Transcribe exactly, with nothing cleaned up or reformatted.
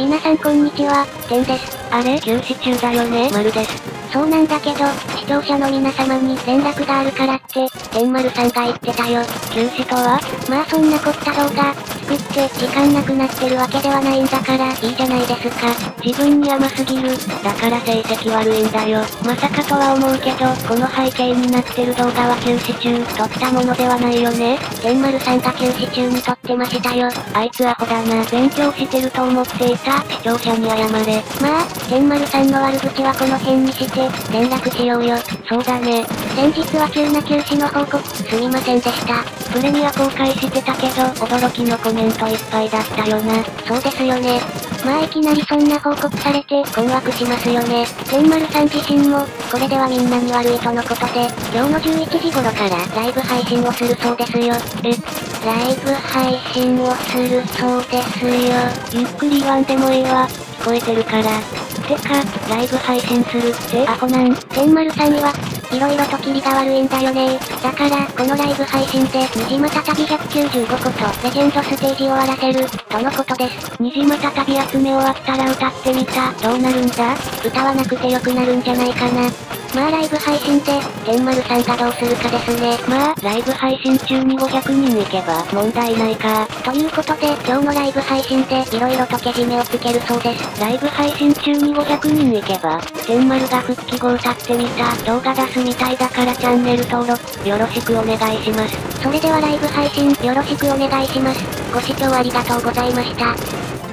皆さんこんにちは、てんです。 あれ休止中だよね、まるです。 そうなんだけど、視聴者の皆様に連絡があるからって、てんまるさんが言ってたよ。 休止とは？ まあそんな凝った動画、作って時間なくなってるわけではないんだから、いいじゃないですか。 自分に甘すぎる、だから成績悪いんだよ。まさかとは思うけど、この背景になってる動画は休止中、撮ったものではないよね。 てんまるさんが休止中に撮ってましたよ。 あいつアホだな。勉強してると思っていた。視聴者に謝れ。 まあ、てんまるさんの悪口はこの辺にして、連絡しようよ。 そうだね。 先日は急な休止の報告、すみませんでした。 プレミア公開してたけど、驚きのコメントいっぱいだったよな。 そうですよね。まあいきなりそんな報告されて困惑しますよね。てんまるさん自身も、これではみんなに悪いとのことで、今日のじゅういちじ頃からライブ配信をするそうですよ。 えライブ配信をするそうですよ。 ゆっくり言わんでもいいわ。聞こえてるから。てか、ライブ配信するってアホなん？ てんまるさんは、いろいろとキリが悪いんだよね。だから、このライブ配信で、虹またたびひゃくきゅうじゅうごこと、レジェンドステージ終わらせる、とのことです。 虹またたび集め終わったら歌ってみた。どうなるんだ？ 歌わなくてよくなるんじゃないかな。まあライブ配信で、てんまるさんがどうするかですね。 まあ、ライブ配信中にごひゃくにん行けば問題ないか。 ということで、今日のライブ配信で、いろいろとけじめをつけるそうです。 ライブ配信中にごひゃくにん行けば、てんまるが復帰後歌ってみた動画出すみたいだからチャンネル登録、よろしくお願いします。 それではライブ配信、よろしくお願いします。ご視聴ありがとうございました。